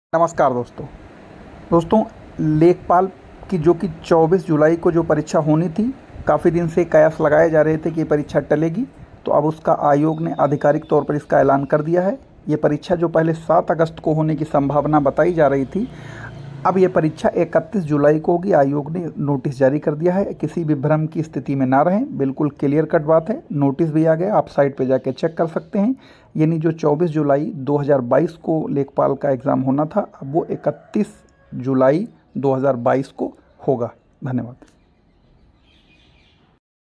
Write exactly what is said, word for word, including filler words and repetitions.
नमस्कार दोस्तों दोस्तों लेखपाल की जो कि चौबीस जुलाई को जो परीक्षा होनी थी, काफ़ी दिन से कयास लगाए जा रहे थे कि ये परीक्षा टलेगी। तो अब उसका आयोग ने आधिकारिक तौर पर इसका ऐलान कर दिया है। ये परीक्षा जो पहले सात अगस्त को होने की संभावना बताई जा रही थी, अब ये परीक्षा इकतीस जुलाई को होगी। आयोग ने नोटिस जारी कर दिया है। किसी भी भ्रम की स्थिति में ना रहें, बिल्कुल क्लियर कट बात है। नोटिस भी आ गया, आप साइट पे जाके चेक कर सकते हैं। यानी जो चौबीस जुलाई दो हज़ार बाईस को लेखपाल का एग्ज़ाम होना था, अब वो इकतीस जुलाई दो हज़ार बाईस को होगा। धन्यवाद।